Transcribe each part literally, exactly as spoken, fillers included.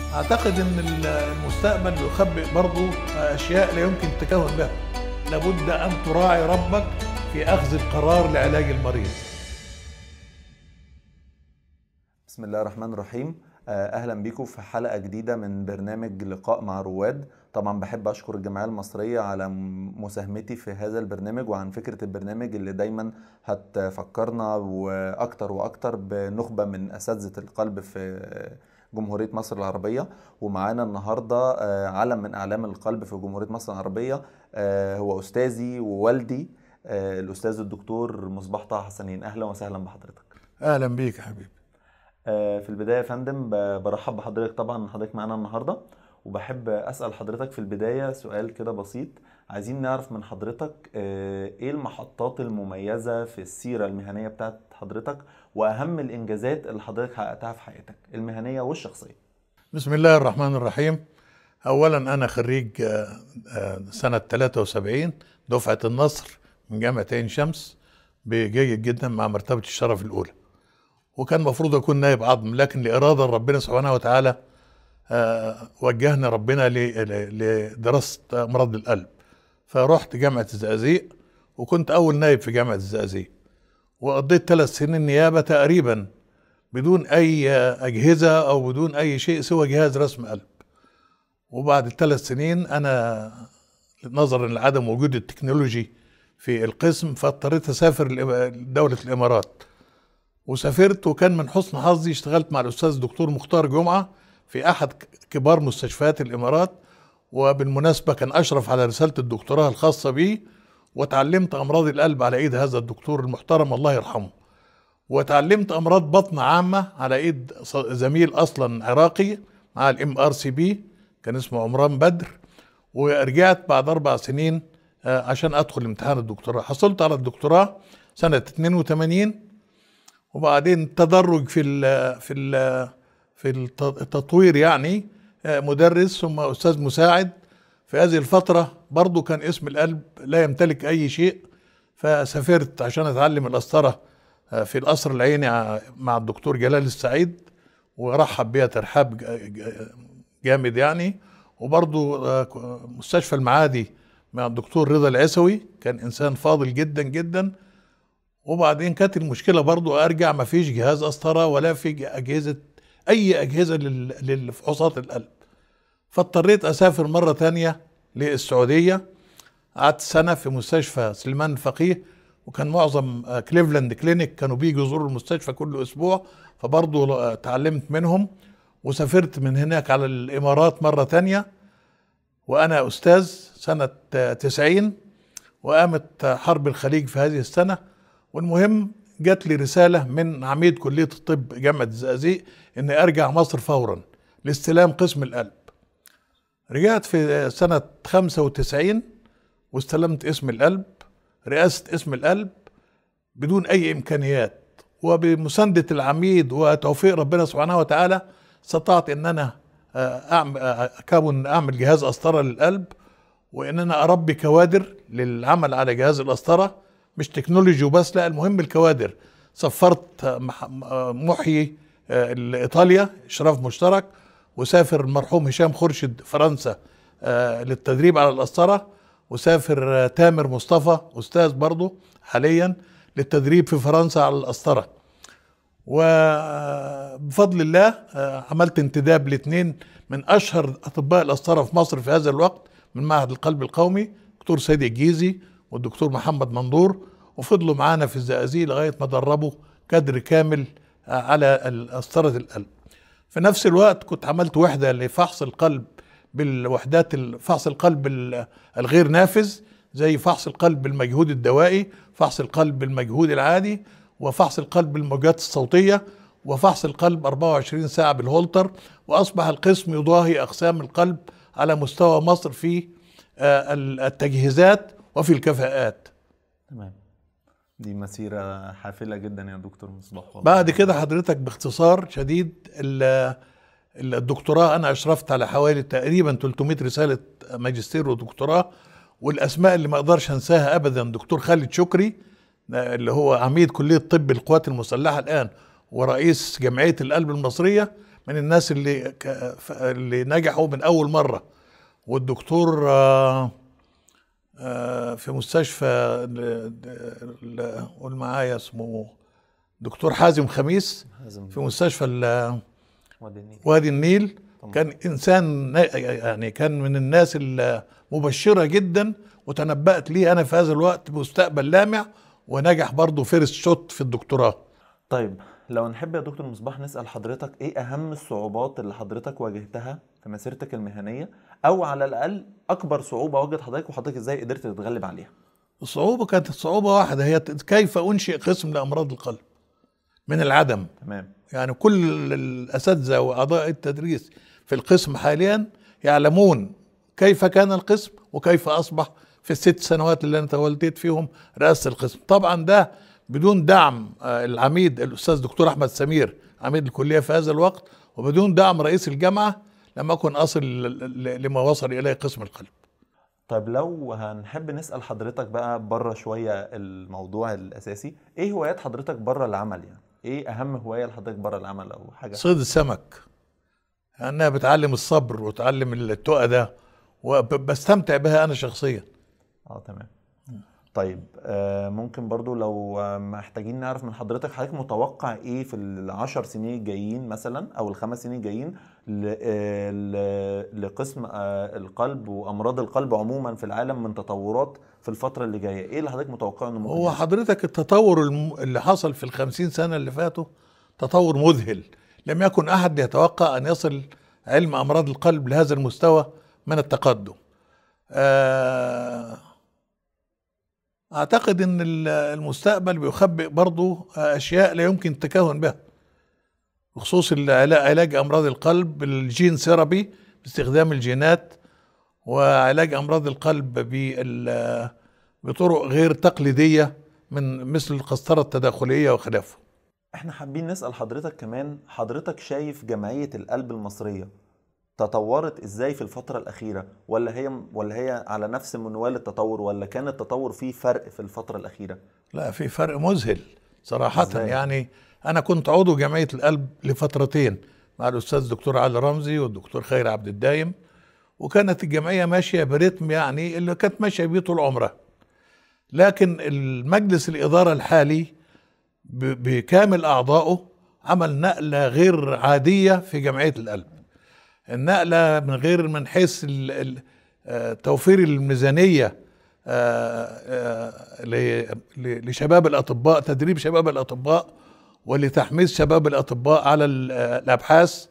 أعتقد أن المستقبل يخبئ برضه أشياء لا يمكن التكهن بها. لابد أن تراعي ربك في أخذ القرار لعلاج المريض. بسم الله الرحمن الرحيم. أهلا بكم في حلقة جديدة من برنامج لقاء مع رواد. طبعا بحب أشكر الجمعية المصرية على مساهمتي في هذا البرنامج وعن فكرة البرنامج اللي دايما هتفكرنا وأكتر وأكتر بنخبة من أساتذة القلب في جمهورية مصر العربية. ومعانا النهاردة علم من أعلام القلب في جمهورية مصر العربية، هو أستاذي ووالدي الأستاذ الدكتور مصباح طه حسنين. أهلا وسهلا بحضرتك. أهلا بيك يا حبيبي. في البداية يا فندم برحب بحضرتك، طبعا حضرتك معانا النهاردة، وبحب أسأل حضرتك في البداية سؤال كده بسيط. عايزين نعرف من حضرتك إيه المحطات المميزة في السيرة المهنية بتاعت حضرتك وأهم الإنجازات اللي حضرتك حققتها في حياتك المهنية والشخصية. بسم الله الرحمن الرحيم. أولا أنا خريج سنة ثلاثة وسبعين دفعة النصر من جامعة عين شمس بجيد جدا مع مرتبة الشرف الأولى، وكان مفروض أكون نائب عظم، لكن لإرادة ربنا سبحانه وتعالى وجهني ربنا لدراسة أمراض القلب، فرحت جامعة الزقازيق وكنت أول نائب في جامعة الزقازيق، وقضيت ثلاث سنين نيابة تقريبا بدون أي أجهزة أو بدون أي شيء سوى جهاز رسم قلب. وبعد الثلاث سنين أنا نظرا لعدم وجود التكنولوجي في القسم فاضطريت أسافر لدولة الإمارات، وسافرت، وكان من حسن حظي اشتغلت مع الأستاذ الدكتور مختار جمعة في أحد كبار مستشفيات الإمارات، وبالمناسبة كان أشرف على رسالة الدكتوراه الخاصة بي، وتعلمت أمراض القلب على إيد هذا الدكتور المحترم الله يرحمه، وتعلمت أمراض بطن عامة على إيد زميل أصلا عراقي مع الام ار سي بي كان اسمه عمران بدر. ورجعت بعد أربع سنين عشان أدخل امتحان الدكتوراه. حصلت على الدكتوراه سنة اثنين وثمانين، وبعدين تدرج في ال في ال في التطوير، يعني مدرس ثم أستاذ مساعد. في هذه الفترة برضو كان اسم القلب لا يمتلك أي شيء، فسافرت عشان أتعلم القسطرة في القصر العيني مع الدكتور جلال السعيد، ورحب بيها ترحاب جامد يعني. وبرضو مستشفى المعادي مع الدكتور رضا العسوي، كان إنسان فاضل جدا جدا. وبعدين كانت المشكلة برضو أرجع ما فيش جهاز قسطرة ولا في أجهزة أي أجهزة للفحوصات القلب، فاضطريت أسافر مرة تانية للسعودية. قعدت سنة في مستشفى سليمان الفقيه، وكان معظم كليفلاند كلينيك كانوا بيجوا يزوروا المستشفى كل أسبوع، فبرضو تعلمت منهم. وسافرت من هناك على الإمارات مرة تانية وأنا أستاذ سنة تسعين، وقامت حرب الخليج في هذه السنة. والمهم جات لي رسالة من عميد كلية الطب جامعة الزقازيق إني أرجع مصر فورا لاستلام قسم القلب. رجعت في سنة خمسة وتسعين واستلمت اسم القلب، رئاسة اسم القلب بدون أي إمكانيات، وبمساندة العميد وتوفيق ربنا سبحانه وتعالى استطعت إن أنا أعمل أكون أعمل جهاز قسطرة للقلب، وإن أنا أربي كوادر للعمل على جهاز القسطرة، مش تكنولوجي وبس، لا المهم الكوادر. سفرت محيي لإيطاليا إشراف مشترك، وسافر المرحوم هشام خورشيد فرنسا للتدريب على القسطرة، وسافر تامر مصطفى أستاذ برضو حاليا للتدريب في فرنسا على القسطرة. وبفضل الله عملت انتداب لاثنين من أشهر أطباء القسطرة في مصر في هذا الوقت من معهد القلب القومي، دكتور سيد الجيزي والدكتور محمد منظور، وفضلوا معانا في الزقازيق لغاية ما دربوا كادر كامل على قسطرة القلب. في نفس الوقت كنت عملت وحدة لفحص القلب بالوحدات فحص القلب الغير نافذ، زي فحص القلب بالمجهود الدوائي، فحص القلب بالمجهود العادي، وفحص القلب بالموجات الصوتية، وفحص القلب أربعة وعشرين ساعة بالهولتر. وأصبح القسم يضاهي أقسام القلب على مستوى مصر في التجهيزات وفي الكفاءات. تمام، دي مسيرة حافلة جدا يا دكتور مصباح. بعد كده حضرتك باختصار شديد، الدكتوراه أنا أشرفت على حوالي تقريبا ثلاثمائة رسالة ماجستير ودكتوراه، والأسماء اللي ما أقدرش أنساها أبدا دكتور خالد شكري اللي هو عميد كلية طب القوات المسلحة الآن ورئيس جمعية القلب المصرية، من الناس اللي اللي نجحوا من اول مره. والدكتور آه آه في مستشفى، قول معايا اسمه دكتور حازم خميس، في مستشفى وادي النيل, وادي النيل. كان انسان يعني كان من الناس المبشره جدا، وتنبأت لي انا في هذا الوقت مستقبل لامع، ونجح برضه فيرست شوت في الدكتوراه. طيب لو نحب يا دكتور مصباح نسأل حضرتك ايه اهم الصعوبات اللي حضرتك واجهتها في مسيرتك المهنية، او على الاقل اكبر صعوبة واجهت حضرتك وحضرتك ازاي قدرت تتغلب عليها؟ الصعوبة كانت صعوبة واحدة، هي كيف انشئ قسم لامراض القلب من العدم. تمام. يعني كل الاساتذة واعضاء التدريس في القسم حاليا يعلمون كيف كان القسم وكيف اصبح في الست سنوات اللي انا توليت فيهم رئاسة القسم. طبعا ده بدون دعم العميد الاستاذ دكتور احمد سمير عميد الكليه في هذا الوقت، وبدون دعم رئيس الجامعه لم اكن اصل لما وصل اليه قسم القلب. طيب لو هنحب نسال حضرتك بقى بره شويه الموضوع الاساسي، ايه هوايات حضرتك بره العمل؟ يعني ايه اهم هوايه لحضرتك بره العمل او حاجه؟ صيد السمك، لانها بتعلم الصبر وتعلم التقى ده، وبستمتع بها انا شخصيا. اه تمام. طيب ممكن برضو لو محتاجين نعرف من حضرتك، حضرتك متوقع ايه في العشر سنين الجايين مثلا او الخمس سنين الجايين لقسم القلب وامراض القلب عموما في العالم من تطورات في الفترة اللي جاية؟ ايه اللي حضرتك متوقعه انه ممكن؟ هو حضرتك التطور اللي حصل في الخمسين سنة اللي فاتوا تطور مذهل، لم يكن احد يتوقع ان يصل علم امراض القلب لهذا المستوى من التقدم. آه اعتقد ان المستقبل بيخبئ برضو اشياء لا يمكن التكهن بها، بخصوص علاج امراض القلب، الجين ثيرابي باستخدام الجينات، وعلاج امراض القلب بطرق غير تقليديه من مثل القسطره التداخليه وخلافه. احنا حابين نسال حضرتك كمان، حضرتك شايف جمعيه القلب المصريه تطورت ازاي في الفترة الأخيرة، ولا هي ولا هي على نفس منوال التطور، ولا كان التطور فيه فرق في الفترة الأخيرة؟ لا، في فرق مذهل صراحة. إزاي؟ يعني أنا كنت عضو جمعية القلب لفترتين مع الأستاذ دكتور علي رمزي والدكتور خير عبد الدايم، وكانت الجمعية ماشية برتم يعني اللي كانت ماشية بيه طول عمرها. لكن المجلس الإدارة الحالي بكامل أعضائه عمل نقلة غير عادية في جمعية القلب. النقلة من غير من حيث توفير الميزانية لشباب الأطباء، تدريب شباب الأطباء ولتحميس شباب الأطباء على الأبحاث،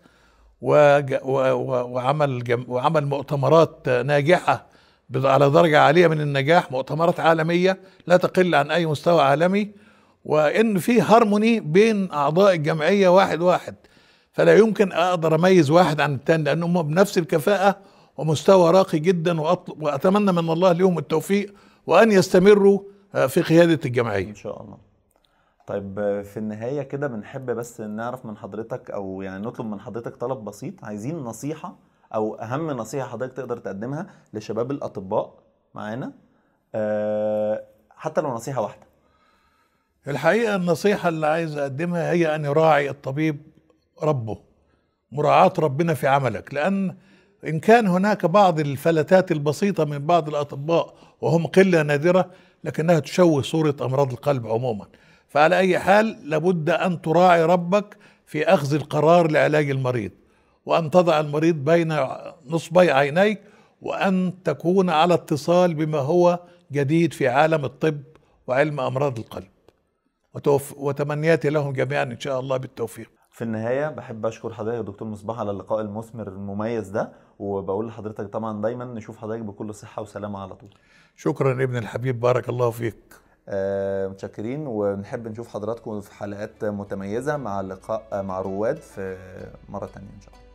وعمل وعمل مؤتمرات ناجحة على درجة عالية من النجاح، مؤتمرات عالمية لا تقل عن أي مستوى عالمي، وإن في هارموني بين أعضاء الجمعية واحد واحد، فلا يمكن أقدر أميز واحد عن التاني لأنهم بنفس الكفاءة ومستوى راقي جدا، وأتمنى من الله لهم التوفيق وأن يستمروا في قيادة الجمعية إن شاء الله. طيب في النهاية كده بنحب بس نعرف من حضرتك، أو يعني نطلب من حضرتك طلب بسيط، عايزين نصيحة أو أهم نصيحة حضرتك تقدر تقدمها لشباب الأطباء معانا، أه حتى لو نصيحة واحدة. الحقيقة النصيحة اللي عايز أقدمها هي أن يراعي الطبيب ربه، مراعاة ربنا في عملك، لأن إن كان هناك بعض الفلتات البسيطة من بعض الأطباء وهم قلة نادرة، لكنها تشوه صورة أمراض القلب عموما. فعلى أي حال لابد أن تراعي ربك في أخذ القرار لعلاج المريض، وأن تضع المريض بين نصبي عينيك، وأن تكون على اتصال بما هو جديد في عالم الطب وعلم أمراض القلب، وتمنياتي لهم جميعا إن شاء الله بالتوفيق. في النهاية بحب أشكر حضرتك يا دكتور مصباح على اللقاء المثمر المميز ده، وبقول لحضرتك طبعا دايما نشوف حضرتك بكل صحة وسلامة على طول. شكرا ابن الحبيب، بارك الله فيك. آه متشكرين، ونحب نشوف حضراتكم في حلقات متميزة مع اللقاء مع رواد في مرة تانية إن شاء الله.